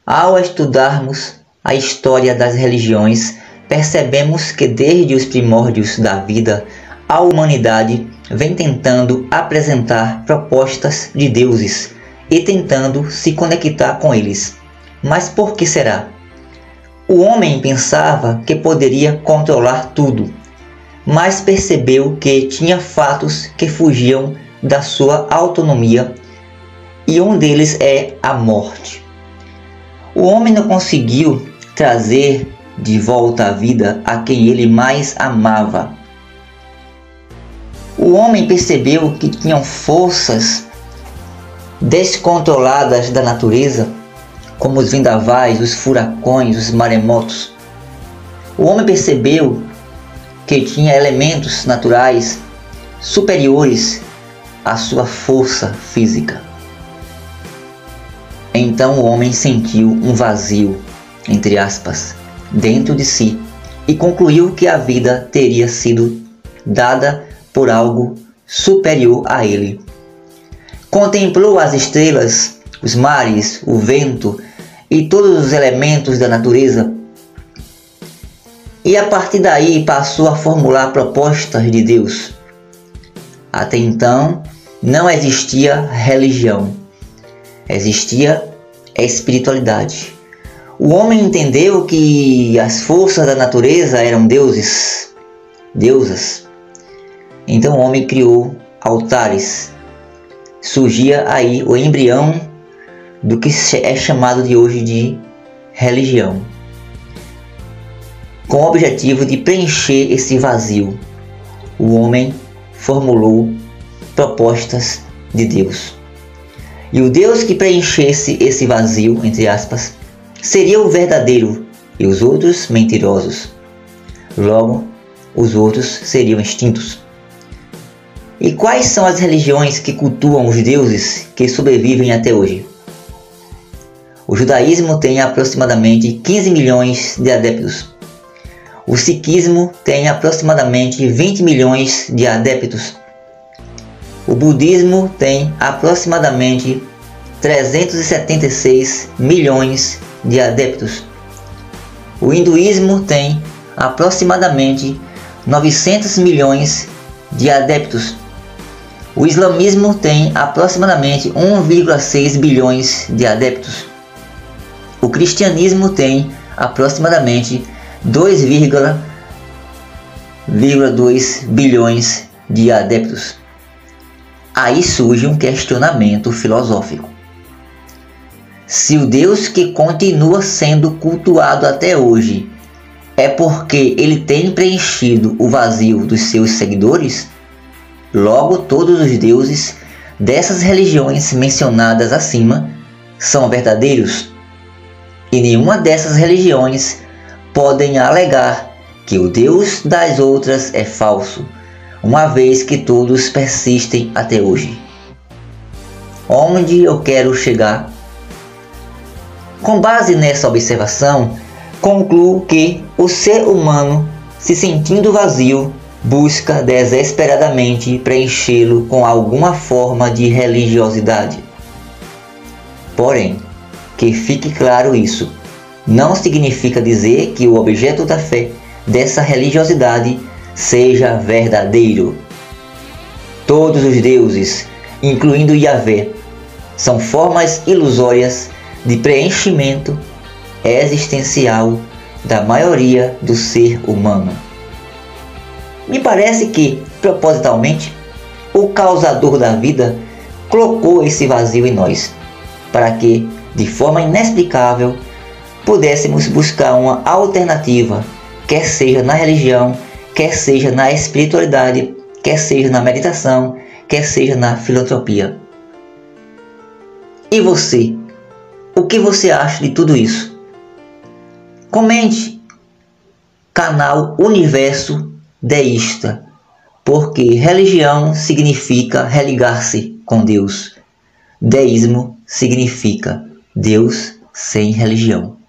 Ao estudarmos a história das religiões, percebemos que desde os primórdios da vida, a humanidade vem tentando apresentar propostas de deuses e tentando se conectar com eles. Mas por que será? O homem pensava que poderia controlar tudo, mas percebeu que tinha fatos que fugiam da sua autonomia, e um deles é a morte. O homem não conseguiu trazer de volta à vida a quem ele mais amava. O homem percebeu que tinham forças descontroladas da natureza, como os vendavais, os furacões, os maremotos. O homem percebeu que tinha elementos naturais superiores à sua força física. Então o homem sentiu um vazio, entre aspas, dentro de si e concluiu que a vida teria sido dada por algo superior a ele. Contemplou as estrelas, os mares, o vento e todos os elementos da natureza, e a partir daí passou a formular propostas de Deus. Até então não existia religião, existia espiritualidade. O homem entendeu que as forças da natureza eram deuses, deusas. Então o homem criou altares. Surgia aí o embrião do que é chamado de hoje de religião, com o objetivo de preencher esse vazio. O homem formulou propostas de Deus. E o Deus que preenchesse esse vazio, entre aspas, seria o verdadeiro e os outros mentirosos. Logo, os outros seriam extintos. E quais são as religiões que cultuam os deuses que sobrevivem até hoje? O judaísmo tem aproximadamente 15 milhões de adeptos. O sikhismo tem aproximadamente 20 milhões de adeptos. O budismo tem aproximadamente 376 milhões de adeptos. O hinduísmo tem aproximadamente 900 milhões de adeptos. O islamismo tem aproximadamente 1,6 bilhões de adeptos. O cristianismo tem aproximadamente 2,2 bilhões de adeptos. Aí surge um questionamento filosófico. Se o Deus que continua sendo cultuado até hoje é porque ele tem preenchido o vazio dos seus seguidores, logo todos os deuses dessas religiões mencionadas acima são verdadeiros, e nenhuma dessas religiões podem alegar que o Deus das outras é falso, uma vez que todos persistem até hoje. Onde eu quero chegar? Com base nessa observação, concluo que o ser humano, se sentindo vazio, busca desesperadamente preenchê-lo com alguma forma de religiosidade. Porém, que fique claro isso, não significa dizer que o objeto da fé dessa religiosidade seja verdadeiro. Todos os deuses, incluindo Yahvé, são formas ilusórias de preenchimento existencial da maioria do ser humano. Me parece que, propositalmente, o causador da vida colocou esse vazio em nós, para que, de forma inexplicável, pudéssemos buscar uma alternativa, quer seja na religião, quer seja na espiritualidade, quer seja na meditação, quer seja na filantropia. E você? O que você acha de tudo isso? Comente. Canal Universo Deísta, porque religião significa religar-se com Deus. Deísmo significa Deus sem religião.